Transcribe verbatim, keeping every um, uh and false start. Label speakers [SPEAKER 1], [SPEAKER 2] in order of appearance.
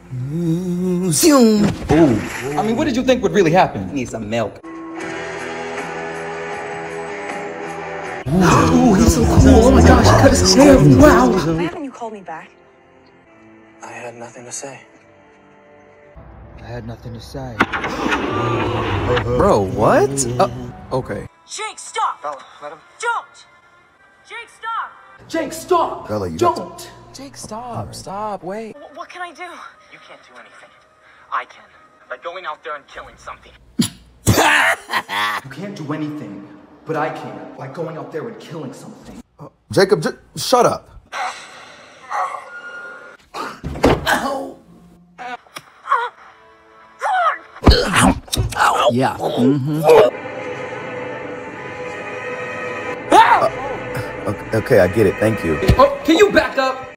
[SPEAKER 1] Zoom.
[SPEAKER 2] Ooh. I mean, what did you think would really happen?
[SPEAKER 1] I need some milk.
[SPEAKER 2] Ooh, he's so cool. Oh my gosh, he cut his hair. Wow.
[SPEAKER 3] Why haven't you called me back?
[SPEAKER 4] I had nothing to say.
[SPEAKER 2] I had nothing to say.
[SPEAKER 1] Bro, what? Uh,
[SPEAKER 2] Okay.
[SPEAKER 3] Jake, stop!
[SPEAKER 4] Bella, let him.
[SPEAKER 3] Don't! Jake, stop!
[SPEAKER 2] Jake, stop!
[SPEAKER 1] Bella, you got
[SPEAKER 2] Don't! Jake, stop. Stop. Wait.
[SPEAKER 3] W- what can I do?
[SPEAKER 4] You can't do anything. I can. By going out there and killing something.
[SPEAKER 2] You can't do anything, but I can. By going out there and killing something.
[SPEAKER 1] Jacob, j shut up.
[SPEAKER 2] Yeah. Mm-hmm.
[SPEAKER 1] Okay, okay, I get it. Thank you.
[SPEAKER 2] Oh, can you back up?